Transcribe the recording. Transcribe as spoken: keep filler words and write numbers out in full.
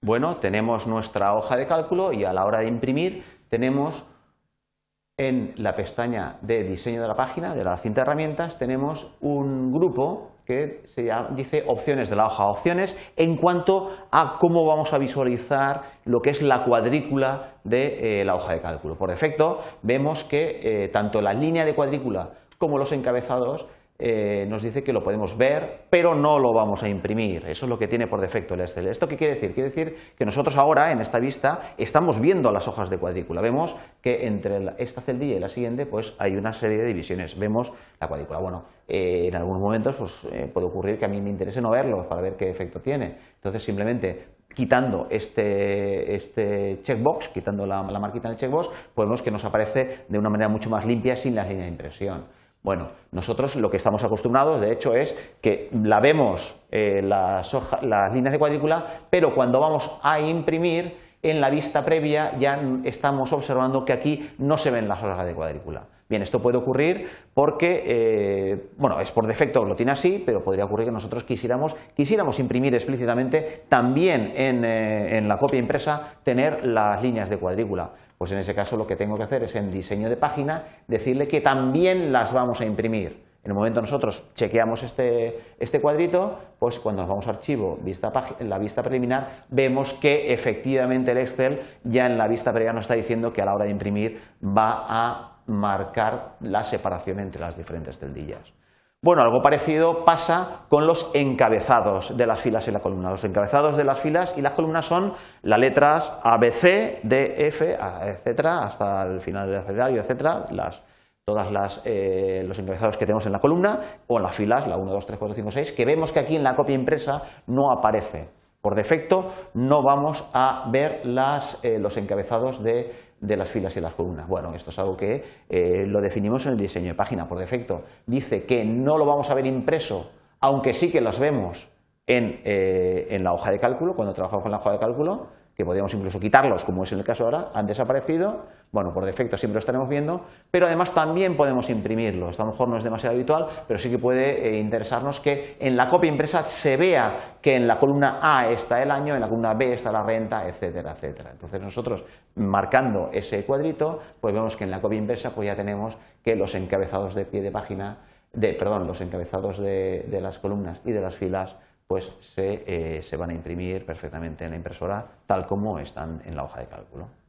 Bueno, tenemos nuestra hoja de cálculo y a la hora de imprimir tenemos en la pestaña de diseño de la página, de la cinta de herramientas, tenemos un grupo que se llama, dice opciones de la hoja, opciones en cuanto a cómo vamos a visualizar lo que es la cuadrícula de eh, la hoja de cálculo. Por defecto vemos que eh, tanto la línea de cuadrícula como los encabezados Eh, nos dice que lo podemos ver, pero no lo vamos a imprimir. Eso es lo que tiene por defecto el Excel. ¿Esto qué quiere decir? Quiere decir que nosotros ahora, en esta vista, estamos viendo las hojas de cuadrícula. Vemos que entre esta celdilla y la siguiente pues hay una serie de divisiones. Vemos la cuadrícula. Bueno, eh, en algunos momentos pues, eh, puede ocurrir que a mí me interese no verlo para ver qué efecto tiene. Entonces, simplemente quitando este, este checkbox, quitando la, la marquita en el checkbox, pues vemos que nos aparece de una manera mucho más limpia sin las líneas de impresión. Bueno, nosotros lo que estamos acostumbrados, de hecho, es que la vemos eh, las, hoja, las líneas de cuadrícula, pero cuando vamos a imprimir, en la vista previa ya estamos observando que aquí no se ven las hojas de cuadrícula. Bien, esto puede ocurrir porque, eh, bueno, es por defecto, lo tiene así, pero podría ocurrir que nosotros quisiéramos, quisiéramos imprimir explícitamente también en, eh, en la copia impresa tener las líneas de cuadrícula. Pues en ese caso lo que tengo que hacer es en diseño de página decirle que también las vamos a imprimir. En el momento nosotros chequeamos este, este cuadrito, pues cuando nos vamos a archivo, vista, en la vista preliminar, vemos que efectivamente el Excel ya en la vista previa nos está diciendo que a la hora de imprimir va a marcar la separación entre las diferentes celdillas. Bueno, algo parecido pasa con los encabezados de las filas y la columna. Los encabezados de las filas y las columnas son las letras A, B, C, D, F, etcétera, hasta el final del abecedario, etcétera, las, todas las, eh, los encabezados que tenemos en la columna o en las filas, la uno, dos, tres, cuatro, cinco, seis, que vemos que aquí en la copia impresa no aparece. Por defecto no vamos a ver las, eh, los encabezados de, de las filas y las columnas. Bueno, esto es algo que eh, lo definimos en el diseño de página. Por defecto dice que no lo vamos a ver impreso, aunque sí que los vemos en, eh, en la hoja de cálculo, cuando trabajamos con la hoja de cálculo, que podríamos incluso quitarlos, como es en el caso ahora, han desaparecido. Bueno, por defecto siempre lo estaremos viendo, pero además también podemos imprimirlo. Esto a lo mejor no es demasiado habitual, pero sí que puede eh, interesarnos que en la copia impresa se vea que en la columna A está el año, en la columna B está la renta, etcétera, etcétera. Entonces nosotros, marcando ese cuadrito, pues vemos que en la copia impresa pues ya tenemos que los encabezados de pie de página, de, perdón, los encabezados de, de las columnas y de las filas pues se, eh, se van a imprimir perfectamente en la impresora tal como están en la hoja de cálculo.